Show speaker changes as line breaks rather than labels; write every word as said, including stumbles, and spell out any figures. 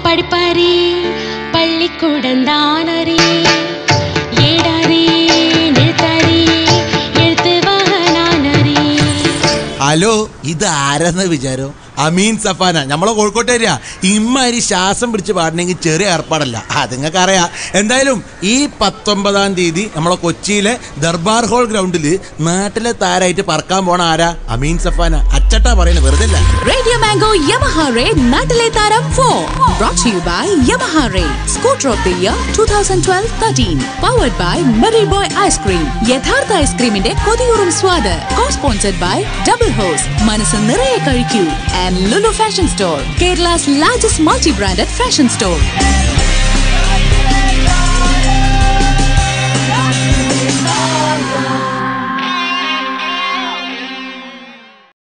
படிப்பாரி பள்ளிக்கூடம் தானறி ஏடாரி நிறுத்தாரி எழுத்து வானானறி.
ഹലോ, ഇത് ആരെന്ന് വിചാരം? അമീൻ സഫാന, നമ്മളെ കോഴിക്കോട്ടേരിയ. ഇമ്മാതിരി ശ്വാസം പിടിച്ച് പാടണമെങ്കിൽ ചെറിയ ഏർപ്പാടല്ല, അത് നിങ്ങൾക്ക് അറിയാം. എന്തായാലും ഈ പത്തൊമ്പതാം തീയതി നമ്മളെ കൊച്ചിയിലെ ദർബാർ ഹോൾ ഗ്രൗണ്ടിൽ നാട്ടിലെ താരായിട്ട് പറക്കാൻ പോണ ആരാ? അമീൻ സഫാന. അച്ചട്ടാ പറയുന്നത്, വെറുതെ അല്ല.
റേഡിയോ മാംഗോ യമഹ റേ നാട്ടിലെ താരം for brought to you by Yamaha Ray Scooter of the Year twenty twelve thirteen powered by Mary Boy Ice Cream. യഥാർത്ഥ ഐസ്ക്രീമിന്റെ കൊതിയൂറും സ്വാദ്. Co-sponsored by Double Hose മനസ്സ് നിറയെ കഴിക്കൂ and Lulu Fashion Store, Kerala's largest multi-branded fashion store.